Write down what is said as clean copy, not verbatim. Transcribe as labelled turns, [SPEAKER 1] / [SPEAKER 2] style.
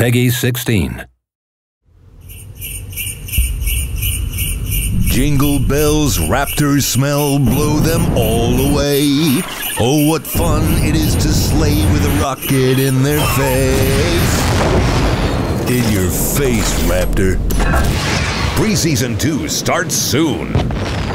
[SPEAKER 1] Peggy 16.
[SPEAKER 2] Jingle bells, raptors smell, blow them all away. Oh, what fun it is to sleigh with a rocket in their face. In your face, Raptor. Pre-season 2 starts soon.